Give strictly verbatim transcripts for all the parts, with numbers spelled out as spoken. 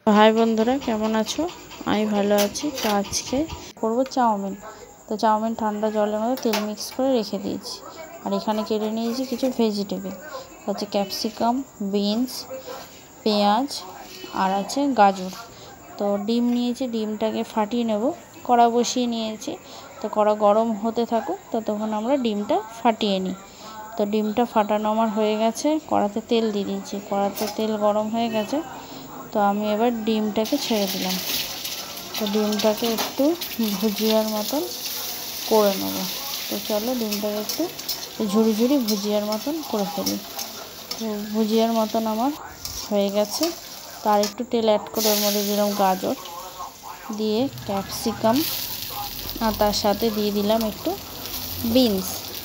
High বন্ধুরা, কেমন আছো? আমি ভালো আছি। তো আজকে করব চাউমিন। তো চাউমিন ঠান্ডা জলের মধ্যে তেল মিক্স করে রেখে দিয়েছি। আর এখানে কেটে নিয়েছি কিছু ভেজিটেবল, হচ্ছে ক্যাপসিকাম, বিনস, পেঁয়াজ আর আছে গাজর। তো ডিম নিয়েছি, ডিমটাকে ফাটিয়ে নেব। কড়া বসিয়ে নিয়েছি, তো কড়া গরম হতে থাকুক, ততক্ষণ আমরা ডিমটা ফাটিয়ে নিই। তো ডিমটা ফাটানো আমার হয়ে গেছে, কড়াতে তেল দিয়ে দিয়েছি। কড়াতে তেল গরম হয়ে গেছে, তো আমি এবার ডিমটাকে ছেড়ে দিলাম। তো ডিমটাকে একটু ভুজিয়ার মতন করে নেব। তো চলো ডিমটাকে একটু ঝুড়ি ঝুড়ি ভুজিয়ার মতন করে ফেলি। তো ভুজিয়ার মতন আমার হয়ে গেছে। তার একটু তেল অ্যাড করে ওর মধ্যে দিলাম গাজর, দিয়ে ক্যাপসিকাম, আর তার সাথে দিয়ে দিলাম একটু বিনস,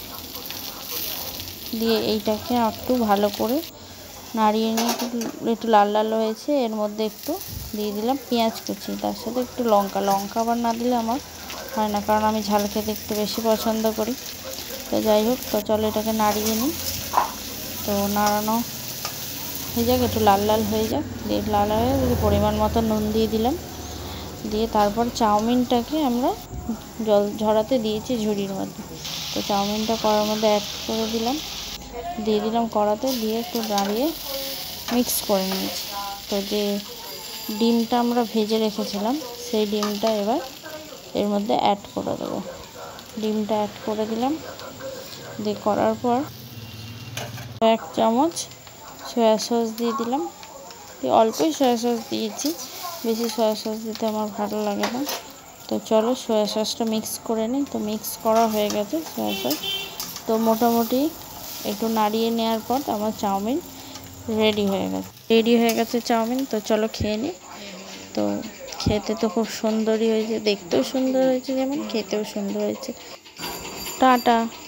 দিয়ে এইটাকে একটু ভালো করে নাড়িয়ে নিয়ে একটু লাল লাল হয়েছে। এর মধ্যে একটু দিয়ে দিলাম পেঁয়াজ কুচি, তার সাথে একটু লঙ্কা লঙ্কা আবার না দিলে আমার হয় না, কারণ আমি ঝাল খেতে একটু বেশি পছন্দ করি। তো যাই হোক, তো চলো এটাকে নাড়িয়ে নিই। তো নাড়ানো হয়ে যাক, একটু লাল লাল হয়ে যাক। দিয়ে লাল হয়ে পরিমাণ মতো নুন দিয়ে দিলাম। দিয়ে তারপর চাউমিনটাকে আমরা জল ঝরাতে দিয়েছি ঝুড়ির মধ্যে। তো চাউমিনটা কড়ার মধ্যে অ্যাড করে দিলাম, দিয়ে দিলাম কড়াতে, দিয়ে একটু দাঁড়িয়ে মিক্স করে নিয়েছি। তো যে ডিমটা আমরা ভেজে রেখেছিলাম, সেই ডিমটা এবার এর মধ্যে অ্যাড করে দেবো। ডিমটা অ্যাড করে দিলাম, দিয়ে করার পর এক চামচ সয়া সস দিয়ে দিলাম। অল্পই সয়া সস দিয়েছি, বেশি সয়া সস দিতে আমার ভালো লাগে না। তো চলো সয়া সসটা মিক্স করে নিই। তো মিক্স করা হয়ে গেছে সয়া সস। তো মোটামুটি একটু নাড়িয়ে নেওয়ার পর আমার চাউমিন রেডি হয়ে গেছে রেডি হয়ে গেছে চাউমিন। তো চলো খেয়ে নিই। তো খেতে তো খুব সুন্দরই হয়েছে, দেখতেও সুন্দর হয়েছে, যেমন খেতেও সুন্দর হয়েছে। টাটা।